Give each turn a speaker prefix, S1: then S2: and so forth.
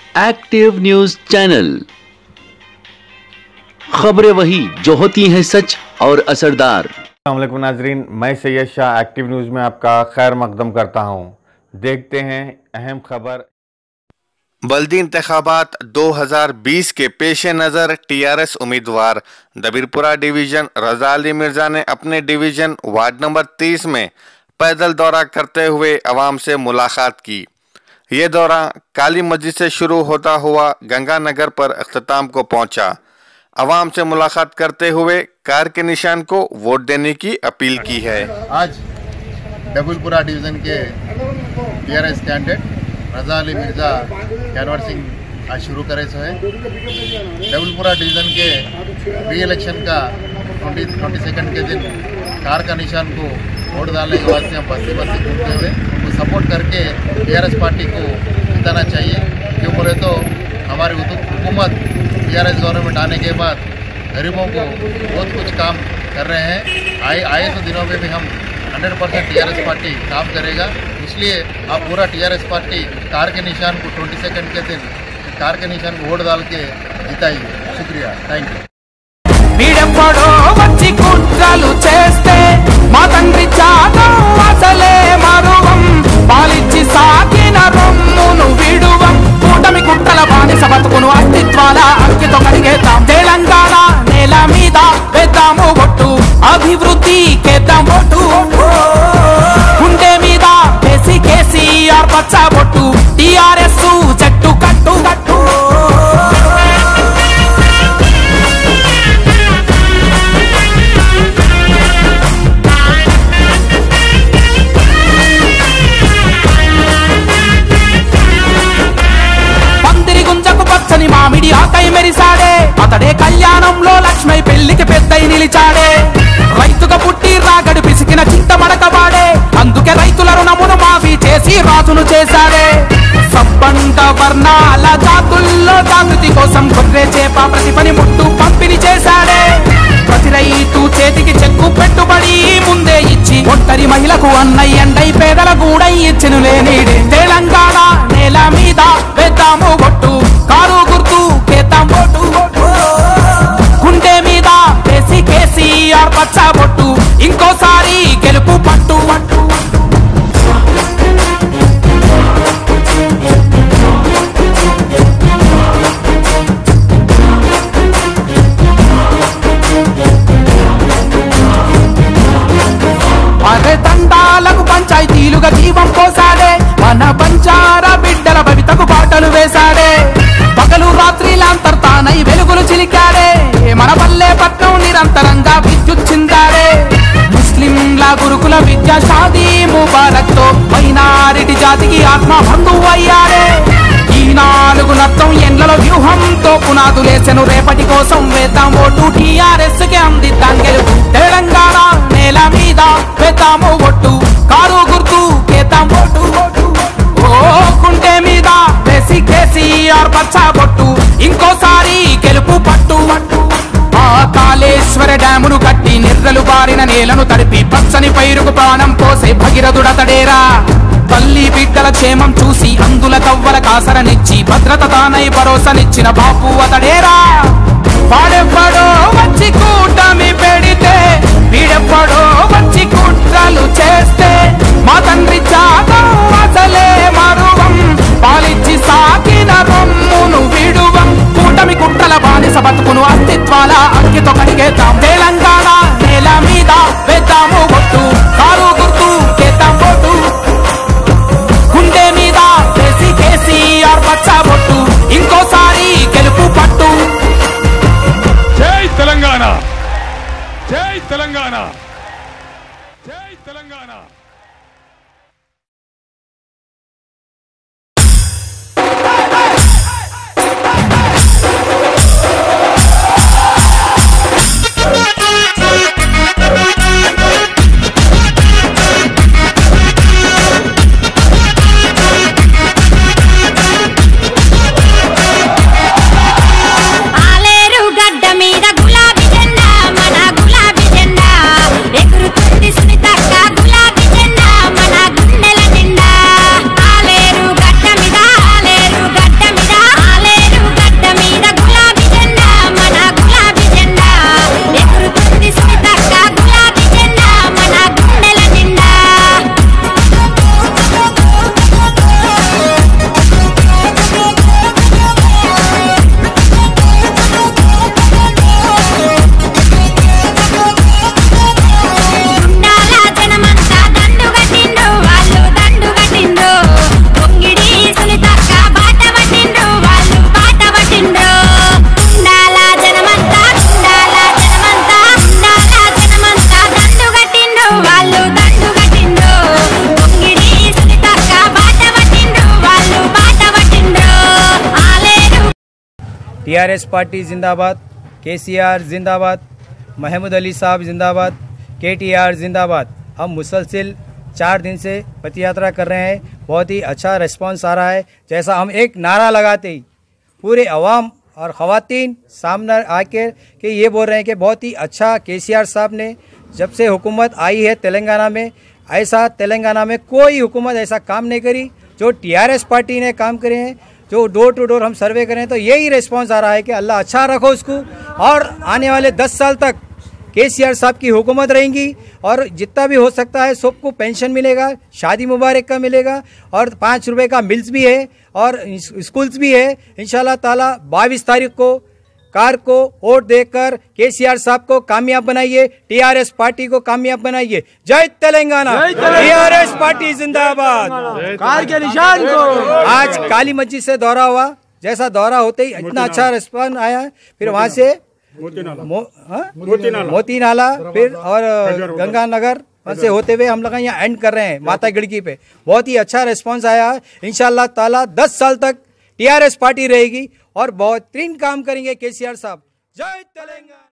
S1: Active news channel. खबरें वही जो होती हैं सच और असरदार।
S2: अस्सलाम वालेकुम नाजरीन, मैं सैयद शाह एक्टिव न्यूज़ में आपका खैर मकदम करता हूं। देखते हैं अहम खबर। बल्दी इंतखाबात 2020 के पेश नज़र टीआरएस उम्मीदवार दबीरपुरा डिवीज़न रज़ा अली मिर्ज़ा ने अपने डिवीज़न वार्ड नंबर 30 में पैदल दौरा करते हुए अवाम से मुलाकात की। ये दौरा काली मस्जिद से शुरू होता हुआ गंगानगर पर अख्ताम को पहुंचा। अवाम से मुलाकात करते हुए कार के निशान को वोट देने की अपील की है।
S3: आज दबीरपुरा डिवीज़न के टीआरएस कैंडिडेट रज़ा अली मिर्ज़ा कैनवासिंग आज शुरू करे सो है। दबीरपुरा डिवीज़न के री इलेक्शन का 22 के दिन कार का निशान को वोट डालने के बाद से हम बस्ती घूमते हुए तो सपोर्ट करके टीआरएस पार्टी को जिताना चाहिए। क्यों बोले तो हमारी हुकूमत टीआरएस गवर्नमेंट आने के बाद गरीबों को बहुत कुछ काम कर रहे हैं। आए तो दिनों में भी हम 100% टीआरएस पार्टी काम करेगा। इसलिए आप पूरा टीआरएस पार्टी कार के निशान को 22 के दिन कार के निशान को वोट डाल के जिताइए। शुक्रिया, थैंक यू।
S4: వీడెప్పుడో వచ్చి కుట్రలు చేస్తే మా తండ్రి త్యాగం అసలే మరువం పాలిచ్చి సాగిన రొమ్మును విడువం కూటమి కుట్రల బానిస బతుకును అస్తిత్వాల అంకితో కడిగేద్దాం తెలంగాణ నేల మీద వేద్దాము ఒట్టు అభివృద్ధి కేద్దాం ఒట్టు గుండె మీద వేసి కేసీఆర్ పచ్చ బొట్టు టీఆర్ఎస్ జట్టు కట్టు కట్టు మామిడి ఆకై మెరిసాడే అతడే కళ్యాణంలో లక్ష్మై పెళ్లికి పెద్దై నిలిచాడే రైతుగా పుట్టి రాగడి పిసికిన చింతమడకవాడే అందుకే రైతుల రుణమును మాఫీ చేసి రాజును చేశాడే సబ్బండ వర్ణాల జాతుల్లో జాగృతి కోసం గొర్రె చేప ప్రతి పని ముట్టు పంపిణీ చేశాడే ప్రతి రైతు చేతికి చెక్కు పెట్టుబడి ముందే ఇచ్చి ఒంటరి మహిళకు అన్నయ్యండై పేదల గూడై ఇచ్చెను లేనిడే తెలంగాణ నేల మీద వేద్దాము ఒట్టు కారు గుర్తు కేద్దాం ఓటు గుండె మీద వేసి కేసీఆర్ పచ్చ బొట్టు ఇంకోసారి గెలుపు పట్టు పట్టు అరే తండాలకు పంచాయతీలుగా జీవం పోసాడే మన బంజారా బిడ్డల భవితకు బాటలు వేశాడే పగలు రాత్రి లాంతర్తానై వెలుగులు చిలికాడే మన పల్లె పట్నం నిరంతరంగా విద్యుత్ చిందాడే ముస్లింల గురుకుల విద్యా షాదీ ముబారక్ తో మైనారిటీ జాతికి ఆత్మ బంధువు అయ్యాడే ఈ 4 నత్తం ఎండ్లలో వ్యూహంతో పునాదులేసెను రేపటి కోసం వేద్దాం ఓటు టీఆర్ఎస్ కి అందిద్దాం గెలుపు తెలంగాణ నేల మీద వేద్దాము ఒట్టు కారు గుర్తు కేద్దాం ఓటు ఓ గుండె మీద వేసి కేసీఆర్ పచ్చ బొట్టు ఇంకోసారి గెలుపు పట్టు ఆ కాళేశ్వర డ్యామును కట్టి నిర్రలు బారిన నేలను తడిపి పచ్చని పైరుకు ప్రాణం పోసే భగీరథుడతడేరా తల్లి బిడ్డల క్షేమం చూసి అందుల కవ్వల కాసరనిచ్చి భద్రత తానై భరోసానిచ్చిన బాపు అతడేరా వాడెవ్వడో వచ్చి కూటమి పెడితే వీడెవ్వడో వచ్చి కుట్రలు చేస్తే మా తండ్రి త్యాగం అసలే మరువం పాలిచ్చి సాగిన రొమ్మును విడువం కూటమి కుట్రల బానిస బతుకును అస్తిత్వాల అంకితో కడిగేద్దాం తెలంగాణ నేల మీద వేద్దాము ఒట్టు కారు గుర్తు కేద్దాం ఓటు గుండె మీద వేసి కేసీఆర్ పచ్చ బొట్టు ఇంకోసారి గెలుపు పట్టు
S5: జై తెలంగాణ, జై తెలంగాణ, జై తెలంగాణ।
S6: टीआरएस पार्टी जिंदाबाद, केसीआर जिंदाबाद, महमूद अली साहब जिंदाबाद, केटीआर जिंदाबाद। हम मुसलसिल 4 दिन से पथ यात्रा कर रहे हैं, बहुत ही अच्छा रिस्पांस आ रहा है। जैसा हम एक नारा लगाते ही पूरे अवाम और ख़वातीन सामने आके कि ये बोल रहे हैं कि बहुत ही अच्छा केसीआर साहब ने जब से हुकूमत आई है तेलंगाना में, ऐसा तेलंगाना में कोई हुकूमत ऐसा काम नहीं करी जो टीआरएस पार्टी ने काम करे हैं। जो डोर टू डोर हम सर्वे करें तो यही रिस्पांस आ रहा है कि अल्लाह अच्छा रखो उसको, और आने वाले 10 साल तक केसीआर साहब की हुकूमत रहेंगी और जितना भी हो सकता है सबको पेंशन मिलेगा, शादी मुबारक का मिलेगा, और 5 रुपए का मिल्स भी है और स्कूल्स भी है। इंशाल्लाह ताला 22 तारीख को कार को वोट देकर केसीआर साहब को कामयाब बनाइए, टीआरएस पार्टी को कामयाब बनाइए। जय तेलंगाना, टीआरएस पार्टी जिंदाबाद।
S7: कार के निशान को
S6: आज काली मस्जिद से दौरा हुआ, जैसा दौरा होते ही इतना अच्छा रिस्पॉन्स आया, फिर वहां से मोती नाला फिर और गंगा नगर से होते हुए हम लोग यहाँ एंड कर रहे हैं माता गिड़की पे। बहुत ही अच्छा रिस्पांस आया। इंशाल्लाह ताला 10 साल तक टीआरएस पार्टी रहेगी और बेहतरीन काम करेंगे केसीआर साहब। जय तेलंगाना।